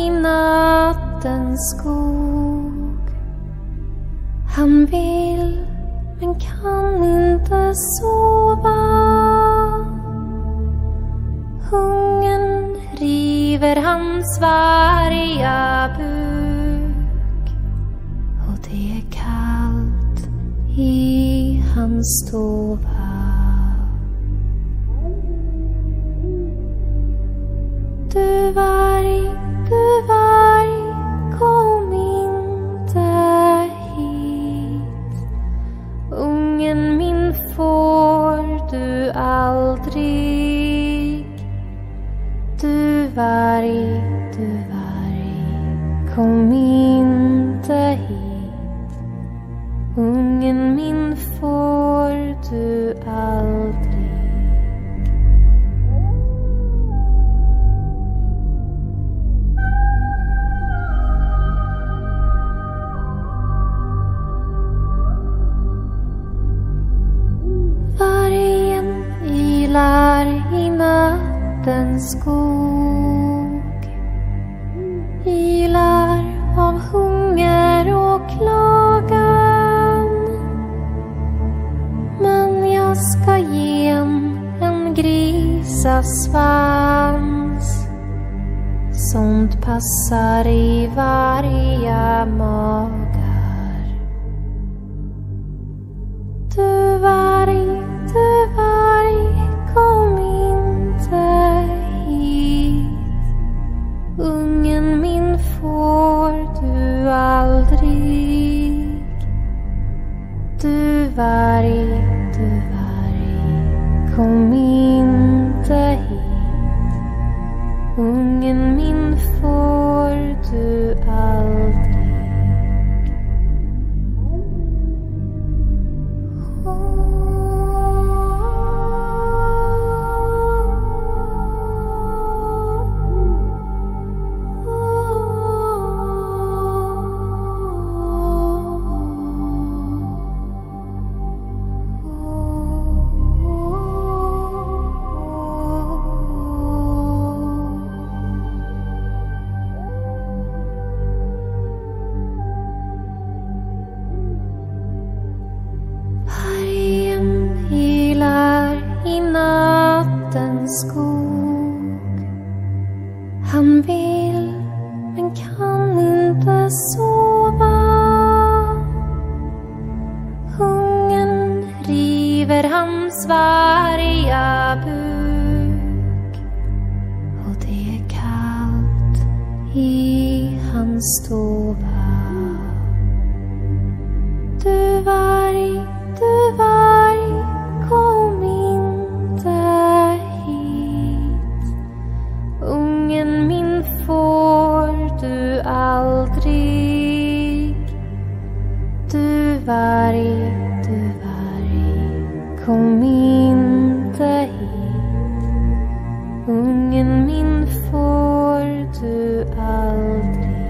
i nattens skog. Han vill men kan inte sova. Hungern river hans varga buk, och det är kallt i hans stova. Du varg, kom inte hit. Ungen min får du aldrig. Du varg, kom inte hit. Ungen min får du aldrig. Vargen ilar i nattens skog, ilar av hunger och klagan. Men jag ska ge en grisasvans, sånt passar i varje magar. Du varg, kom inte hit. Ungen min får du aldrig. Du varg, kom inte hit. Ungen min får du aldrig. Skog. Han vill men kan inte sova. Hungern river hans varga buk, och det är kallt i hans stova. Du varg, kom inte hit. Ungen min får du aldrig. Du varg, kom inte hit. Ungen min får du aldrig.